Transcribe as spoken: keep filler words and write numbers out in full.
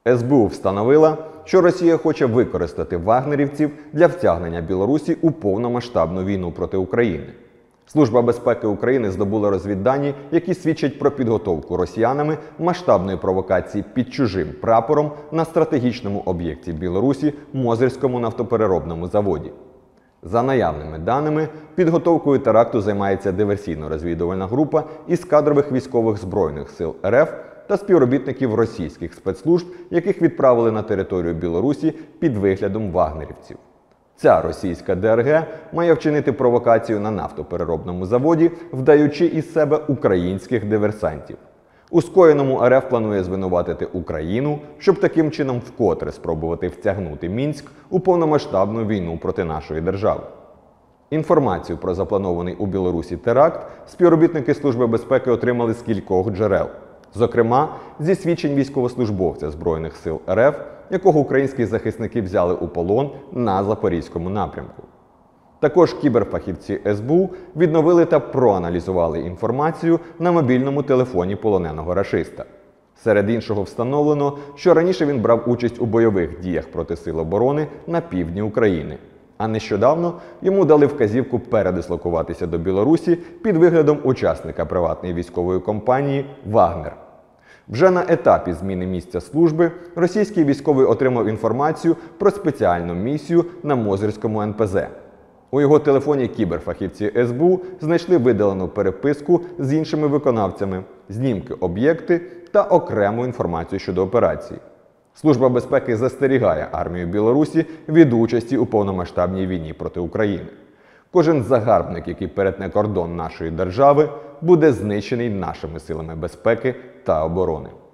ес бе у встановила, що Росія хоче використати вагнерівців для втягнення Білорусі у повномасштабну війну проти України. Служба безпеки України здобула розвіддані, які свідчать про підготовку росіянами масштабної провокації під чужим прапором на стратегічному об'єкті Білорусі – Мозирському нафтопереробному заводі. За наявними даними, підготовкою теракту займається диверсійно-розвідувальна група із кадрових військових Збройних сил ер еф та співробітників російських спецслужб, яких відправили на територію Білорусі під виглядом вагнерівців. Ця російська де ер ге має вчинити провокацію на нафтопереробному заводі, вдаючи із себе українських диверсантів. У скоєному ер еф планує звинуватити Україну, щоб таким чином вкотре спробувати втягнути Мінськ у повномасштабну війну проти нашої держави. Інформацію про запланований у Білорусі теракт співробітники Служби безпеки отримали з кількох джерел. Зокрема, зі свідчень військовослужбовця Збройних сил ер еф, якого українські захисники взяли у полон на Запорізькому напрямку. Також кіберфахівці ес бе у відновили та проаналізували інформацію на мобільному телефоні полоненого рашиста. Серед іншого встановлено, що раніше він брав участь у бойових діях проти сил оборони на півдні України. А нещодавно йому дали вказівку передислокуватися до Білорусі під виглядом учасника приватної військової компанії «Вагнер». Вже на етапі зміни місця служби російський військовий отримав інформацію про спеціальну місію на Мозирському ен пе зе. У його телефоні кіберфахівці ес бе у знайшли видалену переписку з іншими виконавцями, знімки об'єкти та окрему інформацію щодо операції. Служба безпеки застерігає армію Білорусі від участі у повномасштабній війні проти України. Кожен загарбник, який перетне кордон нашої держави, буде знищений нашими силами безпеки та оборони.